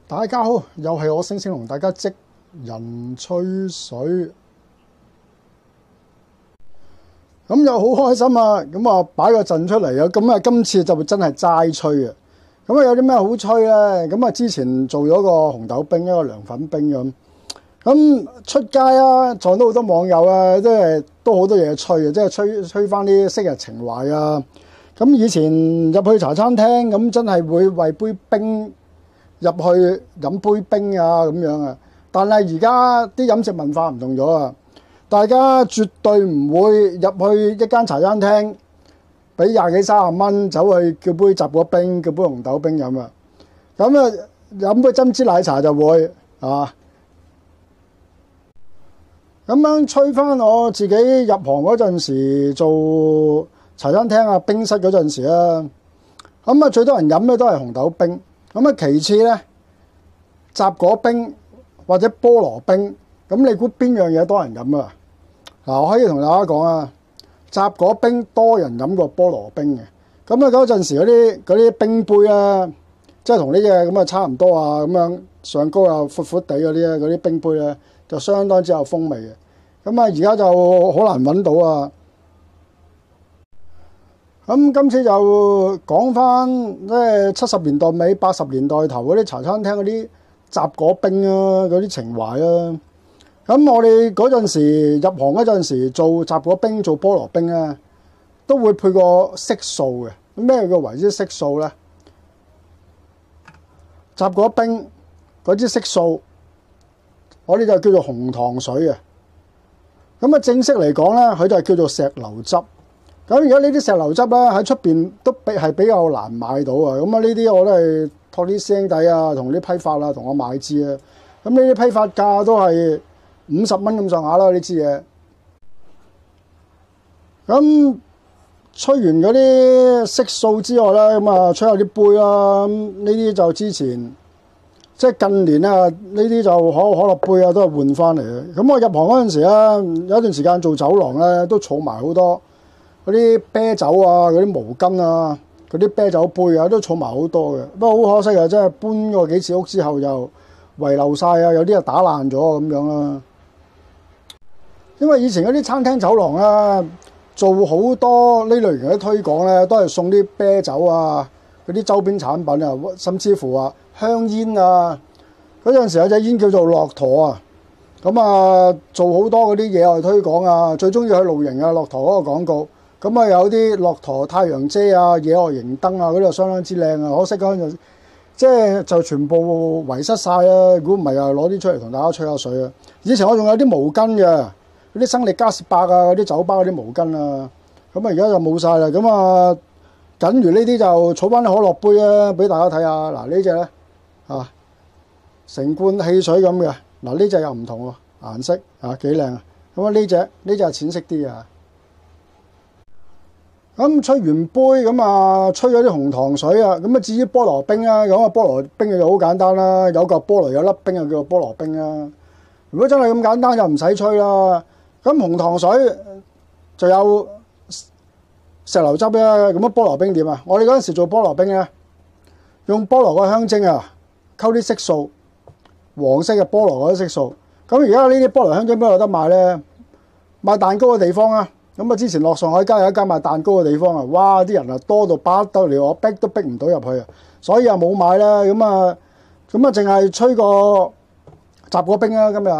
大家好，又係我星星同大家職人吹水，咁又好開心啊！咁啊擺個陣出嚟啊！咁啊今次就真係齋吹啊！咁啊有啲咩好吹咧？咁啊之前做咗個紅豆冰，一個涼粉冰咁出街啊，撞到好多網友啊，都好多嘢吹啊！即係吹翻啲昔日情懷啊！咁以前入去茶餐廳咁，真係會為杯冰入去飲杯冰啊咁樣啊！但係而家啲飲食文化唔同咗啊！大家絕對唔會入去一間茶餐廳俾20幾30蚊走去叫杯雜果冰，叫杯紅豆冰飲啊！咁啊飲杯珍珠奶茶就會啊！咁樣吹翻我自己入行嗰陣時做茶餐廳啊冰室嗰陣時啊，咁啊最多人飲咧都係紅豆冰。咁啊，其次咧，雜果冰或者菠蘿冰，咁你估邊樣嘢多人飲啊？嗱，我可以同大家講啊，雜果冰多人飲過菠蘿冰嘅。咁啊，嗰陣時嗰啲冰杯啊，即係同呢隻咁啊差唔多啊，咁樣上高又闊闊地嗰啲冰杯咧，就相當之有風味嘅。咁啊，而家就好難揾到啊。咁今次就講翻即係70年代尾80年代頭嗰啲茶餐廳嗰啲雜果冰啊，嗰啲情懷啊。咁我哋嗰陣時入行嗰陣時做雜果冰、做菠蘿冰啊，都會配個色素嘅。咩叫為之色素咧？雜果冰嗰支色素，我哋就叫做紅糖水啊。咁啊，正式嚟講咧，佢就係叫做石榴汁。咁而家呢啲石榴汁咧喺出邊都係比較難買到啊！咁啊呢啲我都係託啲師兄弟啊，同啲批發啊，同我買支啊。咁呢啲批發價都係50蚊咁上下啦，呢支嘢。咁吹完嗰啲色素之外咧，咁啊吹下啲杯啦。呢啲就之前即係近年啊，呢啲就可樂杯啊，都係換翻嚟嘅。咁我入行嗰陣時咧，有一段時間做酒廊咧，都儲埋好多嗰啲啤酒啊，嗰啲毛巾啊，嗰啲啤酒杯啊，都儲埋好多嘅。不過好可惜啊，真係搬過幾次屋之後又遺留晒啊，有啲就打爛咗咁樣啦。因為以前嗰啲餐廳酒廊咧，做好多呢類型嘅推廣咧，都係送啲啤酒啊，嗰啲周邊產品啊，甚至乎啊香煙啊。嗰陣時有隻煙叫做駱駝啊，咁啊做好多嗰啲野外推廣啊，最中意去露營啊，駱駝嗰個廣告。咁啊有啲駱駝太陽遮啊、野外營燈啊嗰啲就相當之靚啊，可惜嗰陣就全部遺失晒啊！如果唔係啊，攞啲出嚟同大家吹下水啊。以前我仲有啲毛巾嘅，嗰啲生力加士伯啊，嗰啲酒吧嗰啲毛巾啊，咁啊而家就冇晒啦。咁啊，僅餘呢啲就儲翻啲可樂杯啊，俾大家睇下。嗱呢隻咧啊，成罐汽水咁嘅。嗱呢隻又唔同喎，顏色啊幾靚啊。咁啊呢隻係淺色啲啊。咁吹完杯咁啊，吹咗啲紅糖水啊。咁啊，至於菠蘿冰啊，咁啊菠蘿冰就好簡單啦，有嚿菠蘿有粒冰就叫做菠蘿冰啦。如果真係咁簡單就唔使吹啦。咁紅糖水就有石榴汁啦。咁啊菠蘿冰點啊？我哋嗰陣時做菠蘿冰咧，用菠蘿個香精啊，溝啲色素，黃色嘅菠蘿嗰啲色素。咁而家呢啲菠蘿香精邊度有得賣咧？賣蛋糕嘅地方啊。咁啊！之前落上海街有一間賣蛋糕嘅地方啊，哇！啲人啊多到不得了，我逼都逼唔到入去啊，所以啊冇買啦。咁啊，淨係吹個雜果冰啦。今日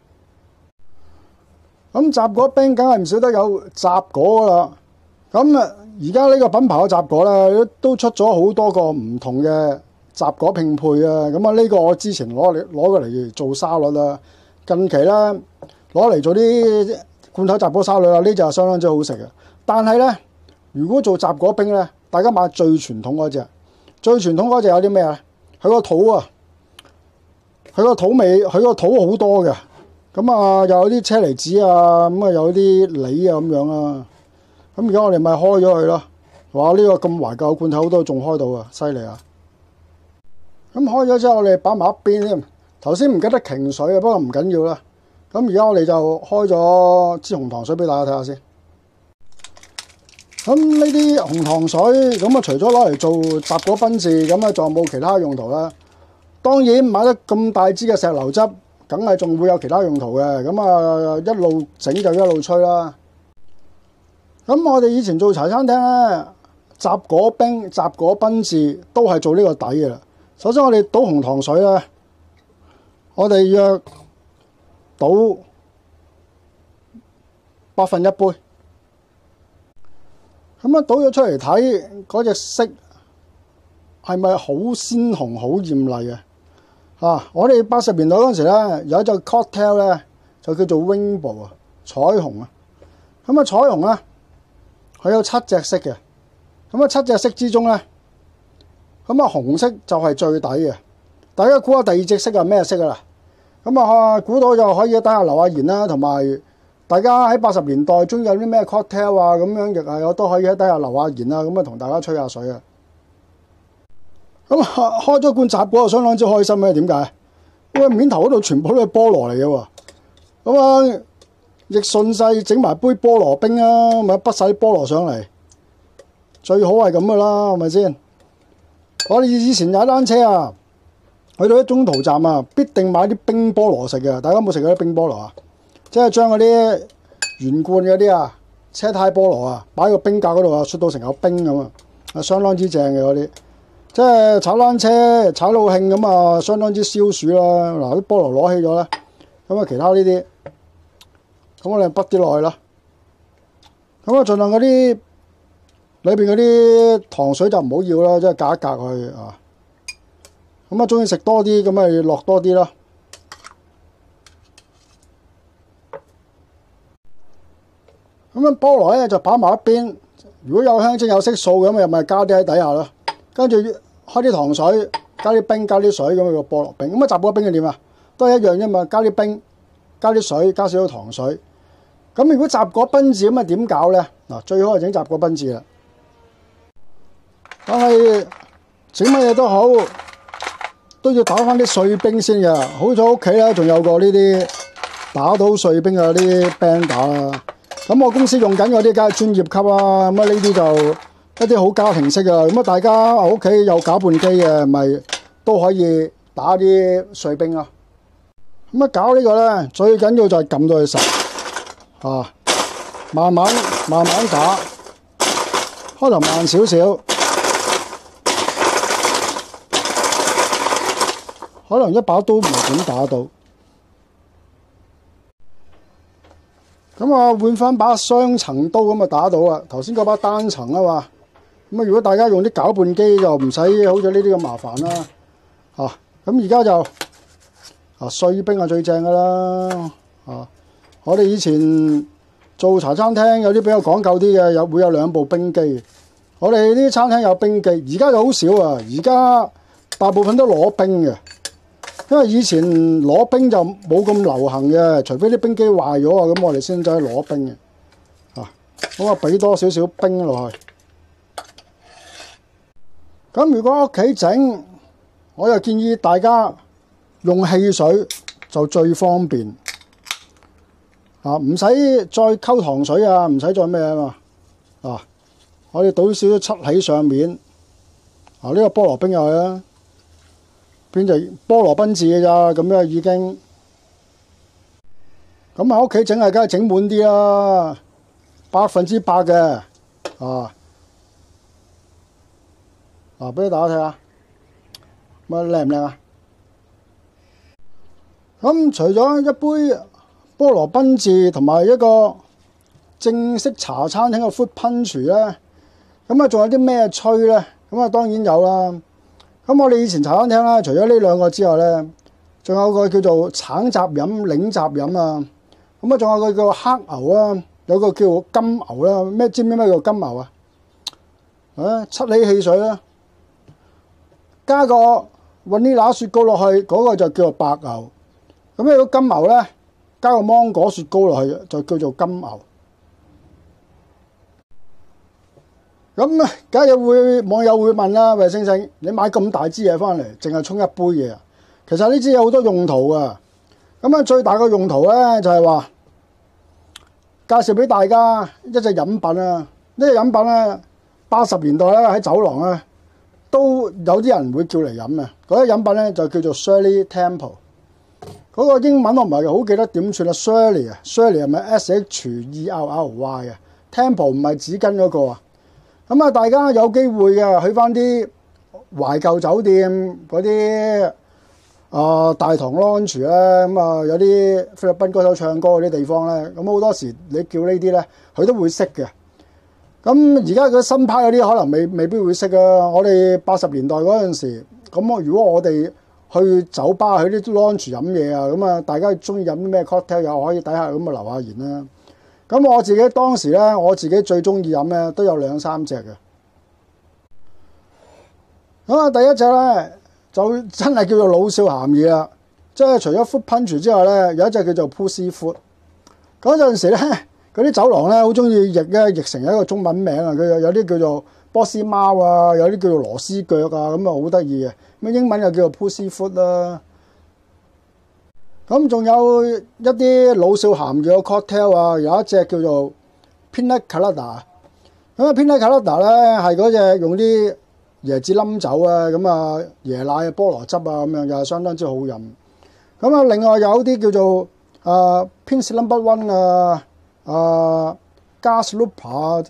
咁雜果冰梗係唔少得有雜果噶啦。咁啊，而家呢個品牌嘅雜果咧，都出咗好多個唔同嘅雜果拼配啊。咁啊，呢個我之前攞過嚟做沙律啦，近期咧攞嚟做啲罐頭雜果沙律啦，呢隻係相當之好食嘅。但係咧，如果做雜果冰咧，大家買最傳統嗰隻。最傳統嗰隻有啲咩啊？佢個肚啊，佢個肚味，佢個肚好多嘅。咁啊，又有啲車厘子啊，咁啊有啲梨啊咁樣啊。咁而家我哋咪開咗佢咯。哇！呢個咁懷舊罐頭都仲開到啊，犀利啊！咁開咗之後，我哋擺埋一邊添。頭先唔記得擎水啊，不過唔緊要啦。咁而家我哋就開咗支紅糖水俾大家睇下先。咁呢啲紅糖水咁啊，除咗攞嚟做雜果賓治，咁啊仲有冇其他用途咧？ 當然買得咁大支嘅石榴汁，梗係仲會有其他用途嘅。咁啊，一路整就一路吹啦。咁我哋以前做茶餐廳咧，雜果冰、雜果賓治都係做呢個底嘅啦。首先我哋倒紅糖水咧，我哋約倒1/8杯。咁啊，倒咗出嚟睇嗰隻色係咪好鮮紅、好豔麗嘅？我哋80年代嗰陣時咧，有一隻 cocktail 咧，就叫做 Rainbow 啊，彩虹啊。咁啊，彩虹咧，佢有7隻色嘅。咁啊，7隻色之中咧，咁啊，紅色就係最底嘅。大家估下第二隻色係咩色啊？咁啊，估到就可以喺底下留下言啦，同埋大家喺80年代中意有啲咩 cocktail 啊，咁樣亦係我都可以喺底下留下言啦。咁啊，同大家吹下水啊！咁開咗罐雜果就相當之開心嘅，點解？因為面頭嗰度全部都係菠蘿嚟嘅喎。咁啊，亦順勢整埋杯菠蘿冰啊，咪畢晒啲菠蘿上嚟，最好係咁噶啦，係咪先？我哋以前踩單車啊，去到啲中途站啊，必定買啲冰菠蘿食嘅。大家有冇食過啲冰菠蘿啊？即係將嗰啲圓罐嗰啲啊，車胎菠蘿啊，擺喺個冰格嗰度啊，出到成嚿冰咁啊，相當之正嘅嗰啲。即係踩單車踩到興咁啊，相當之消暑啦。嗱，啲菠蘿攞起咗咧，咁啊其他呢啲，咁我哋畢啲落去啦。咁啊，盡量嗰啲裏邊嗰啲糖水就唔好要啦，即係隔一隔去啊。咁啊，中意食多啲，咁咪落多啲啦。咁樣菠蘿咧就擺埋一邊。如果有香精有色素咁，又咪加啲喺底下咯。跟住開啲糖水，加啲冰，加啲水咁個菠蘿冰。咁啊，雜果冰係點啊？都係一樣啫嘛，加啲冰，加啲水，加少少糖水。咁如果雜果賓治咁啊，點搞咧？嗱，最好係整雜果賓治啦。但係整乜嘢都好，都要打翻啲碎冰先嘅。好彩屋企咧仲有個呢啲打到碎冰嘅啲 band 打啦。咁我公司用緊嗰啲梗係專業級啦。咁啊，呢啲就〜一啲好家庭式啊，咁啊大家屋企有攪拌機嘅，咪都可以打啲碎冰啊。咁啊搞呢個咧，最緊要就係撳到佢實啊，慢慢打，開頭慢少少，可能一把刀唔係點打到。咁啊換翻把雙層刀咁啊打到啊，頭先嗰把單層啊嘛。咁啊！如果大家用啲攪拌機就唔使好似呢啲咁麻煩啦。咁而家就碎冰係最正噶啦。我哋以前做茶餐廳有啲比較講究啲嘅，會有2部冰機。我哋呢啲餐廳有冰機，而家就好少啊。而家大部分都攞冰嘅，因為以前攞冰就冇咁流行嘅，除非啲冰機壞咗啊，咁我哋先走去攞冰嘅。咁啊，俾多少少冰落去。咁如果屋企整，我又建議大家用汽水就最方便。唔使再溝糖水啊，唔使再咩啊嘛。我哋倒少少漆喺上面。呢個菠蘿冰又係啦，變就菠蘿賓治嘅咋，咁樣已經。咁喺屋企整係梗係整滿啲啦，100%嘅。俾大家睇下，靚唔靚啊？咁除咗一杯菠蘿賓治同埋一個正式茶餐廳嘅 fruit punch 咧，咁啊仲有啲咩吹咧？咁啊當然有啦。咁我哋以前茶餐廳啦，除咗呢2個之外咧，仲有個叫做橙雜飲、檸雜飲啊。咁啊仲有個叫黑牛啦，有個叫金牛啦。知唔知咩叫金牛啊？七里汽水啦。加個雲呢拿雪糕落去，嗰個就叫做白牛。咁如果金牛咧，加個芒果雪糕落去就叫做金牛。咁啊，梗係網友會問啦，喂，星星，你買咁大支嘢翻嚟，淨係沖一杯嘢啊？其實呢支有好多用途噶。咁啊，最大個用途咧就係話介紹俾大家一隻飲品啊。呢隻飲品咧，80年代咧喺酒廊咧。 都有啲人會叫嚟飲嘅。嗰啲飲品咧就叫做 Shirley Temple。嗰個英文我唔係好記得點算啦 ，Shirley 啊 ，Shirley 係咪 Sherry 啊 ？Temple 唔係紙巾嗰個啊。咁啊，大家有機會嘅去翻啲懷舊酒店嗰啲大堂 lounge 咧，咁啊有啲菲律賓歌手唱歌嗰啲地方咧，咁好多時你叫呢啲咧，佢都會識嘅。咁而家嗰新派嗰啲可能未必會識啊。我哋80年代嗰陣時，咁如果我哋去酒吧去啲 lounge 飲嘢啊，咁啊大家中意飲啲咩 cocktail 又可以底下咁啊留下言啦。咁我自己當時咧，我自己最中意飲咧都有2、3隻嘅。咁啊，第一隻咧就真係叫做老少咸宜啦，即係除咗 Fruit Punch 之外咧，有一隻叫做 Pussyfoot。嗰陣時咧，嗰啲酒廊咧好中意譯成一個中文名啊，佢有啲叫做波斯貓啊，有啲叫做螺絲腳啊，咁啊好得意嘅。咁英文又叫做 Pussyfoot 啦。咁仲有一啲老少咸宜嘅 cocktail 啊，有一隻叫做 Pina Colada。咁啊 Pina Colada 咧係嗰隻用啲椰子冧酒啊，咁啊椰奶啊、菠蘿汁啊咁樣，又係相當之好飲。咁啊，另外有啲叫做Pins Number One Gas Looper。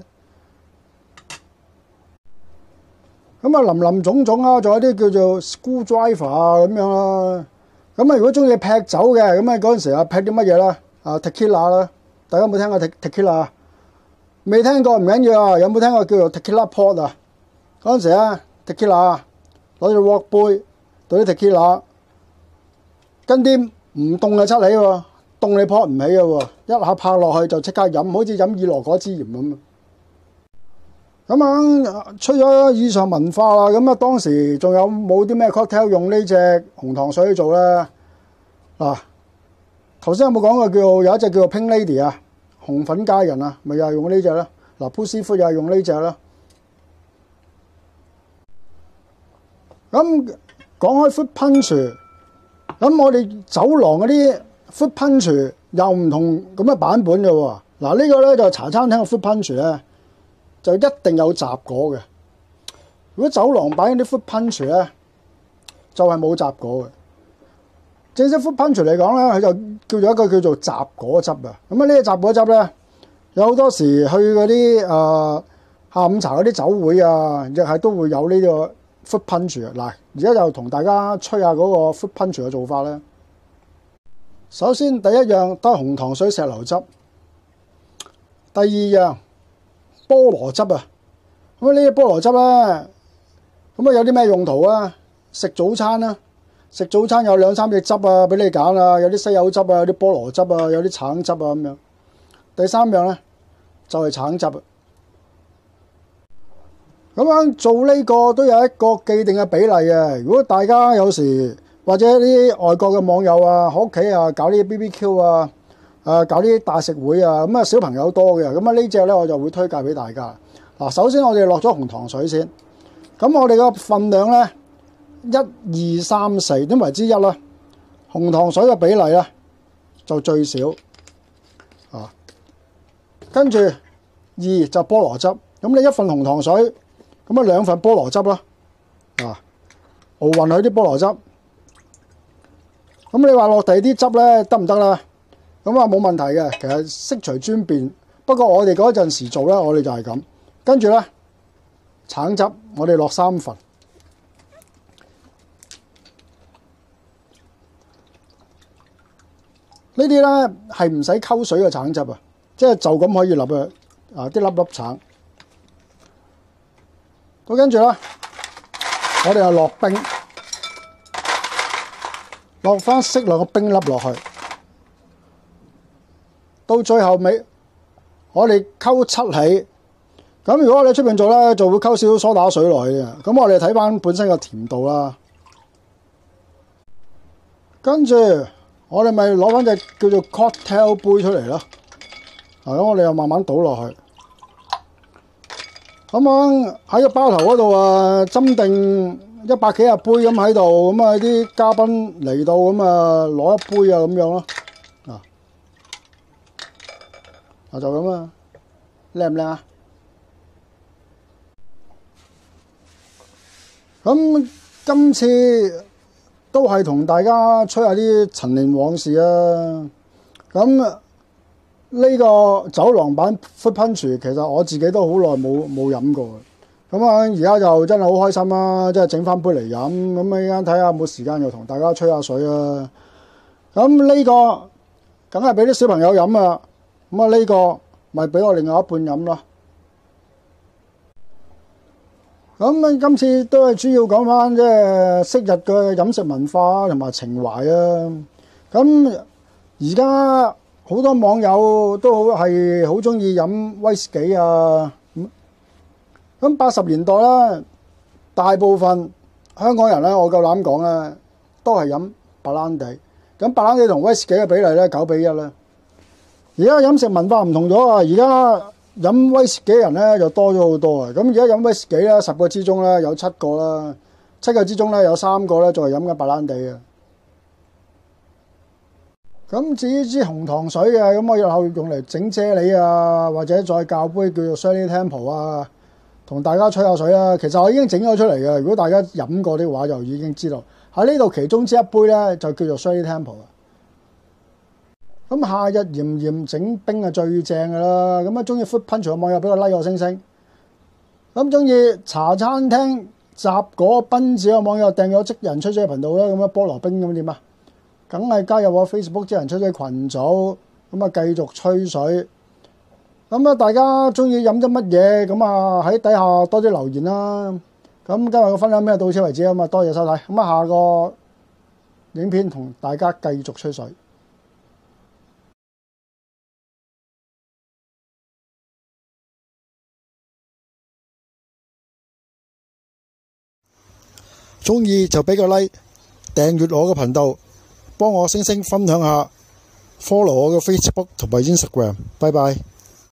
咁啊，林林總總啊，仲有啲叫做 Screwdriver 啊咁樣啦。咁啊，如果中意劈酒嘅，咁啊嗰陣時啊劈啲乜嘢啦？Tequila 啦，大家有冇聽過 Tequila？未聽過唔緊要啊，有冇聽過叫做 Tequila Pot 啊？嗰陣時啊 Tequila 攞住鑊杯倒啲 Tequila，跟啲唔凍嘅七起喎，凍你撲唔起嘅喎，一下拍落去就即刻飲，好似飲以羅果之鹽咁。咁啊，出咗以上文化啦，咁啊當時仲有冇啲咩 cocktail 用呢隻紅糖水去做咧？嗱，頭先有冇講過有一隻叫做 Pink Lady 啊，紅粉佳人啊，咪又係用呢隻啦。嗱，Pussyfoot又係用呢隻啦。咁講開 Fruit Punch，咁我哋酒廊嗰啲 Fruit Punch又唔同咁嘅版本嘅喎。嗱，呢個咧就茶餐廳嘅 Fruit Punch咧，就一定有雜果嘅。如果酒廊擺嗰啲 Fruit Punch 咧，就係冇雜果嘅。正式 Fruit Punch 嚟講咧，佢就叫做一個叫做雜果汁啊。咁啊，呢個雜果汁咧，有好多時去嗰啲下午茶嗰啲酒會啊，亦係都會有呢個 Fruit Punch 啊。嗱，而家就同大家吹下嗰個 Fruit Punch 嘅做法咧。首先第一樣都係紅糖水石榴汁，第二樣菠蘿汁啊。咁呢啲菠蘿汁咧，咁啊有啲咩用途啊？食早餐啦，食早餐有2、3隻汁啊，俾你揀啊，有啲西柚汁啊，有啲菠蘿汁啊，有啲橙汁啊咁樣。第三樣咧就係橙汁啊。咁樣做呢個都有一個既定嘅比例嘅。如果大家有時或者啲外國嘅網友啊，喺屋企啊搞啲 BBQ 啊，搞啲大食會啊，咁啊小朋友多嘅，咁啊呢隻咧我就會推介俾大家。嗱，首先我哋落咗紅糖水先，咁我哋個份量咧1、2、3、4點為之1啦。紅糖水嘅比例咧就最少啊，跟住2就菠蘿汁，咁你1份紅糖水，咁啊2份菠蘿汁啦，熬勻佢啲菠蘿汁。咁你話落第啲汁咧得唔得啦？咁啊冇問題嘅，其實悉隨尊便。不過我哋嗰陣時做咧，我哋就係咁。跟住咧，橙汁我哋落3份。呢啲咧係唔使溝水嘅橙汁啊，即係就咁可以立嘅啲粒粒橙。咁跟住咧，我哋又落冰。落翻適量嘅冰粒落去，到最後尾我哋溝七起。咁如果我哋出邊做咧，就會溝少少梳打水落去嘅。咁我哋睇翻本身嘅甜度啦。跟住我哋咪攞翻隻叫做 cocktail 杯出嚟咯。咁我哋又慢慢倒落去。咁樣喺個包頭嗰度斟定100幾廿杯咁喺度，咁啊啲嘉賓嚟到咁啊攞一杯啊咁樣咯，就咁啊，靚唔靚啊？ 咁今次都係同大家吹下啲陳年往事啊！咁呢個酒廊版 Fruit Punch 其實我自己都好耐冇飲過。咁啊，而家就真係好開心啦，即係整翻杯嚟飲。咁啊，依家睇下有冇時間又同大家吹下水啊！咁呢個梗係俾啲小朋友飲啊！咁啊，呢個咪俾我另外一半飲咯。咁啊，今次都係主要講翻即係昔日嘅飲食文化同埋情懷啊！咁而家好多網友都係好中意飲威士忌啊！咁80年代啦，大部分香港人咧，我夠膽講咧，都係飲白蘭地。咁白蘭地同威士忌嘅比例咧9:1啦。而家飲食文化唔同咗啊！而家飲威士忌嘅人咧就多咗好多啊！咁而家飲威士忌咧，10個之中咧有7個啦，7個之中咧有3個咧仲係飲緊白蘭地嘅。咁至於支紅糖水嘅，咁我日後用嚟整啫喱啊，或者再教杯叫做 Shirley Temple 啊，同大家吹下水啦。其實我已經整咗出嚟嘅，如果大家飲過的話，就已經知道喺呢度其中之一杯咧就叫做 Shirley Temple 啊。咁夏日炎炎整冰係最正㗎啦。咁啊，中意 Fruit Punch 嘅網友俾個 like 我星星。咁中意茶餐廳雜果賓治嘅網友訂咗職人吹水嘅頻道啦。咁啊，菠蘿冰咁點啊？梗係加入我 Facebook 職人吹水群組，咁啊繼續吹水。咁啊，大家中意飲啲乜嘢？咁啊喺底下多啲留言啦。咁今日嘅分享咩到此為止啊嘛，多謝收睇。咁啊，下個影片同大家繼續吹水。中意就俾個 like， 訂閱我嘅頻道，幫我星星分享下 ，follow 我嘅 Facebook 同埋 Instagram。拜拜。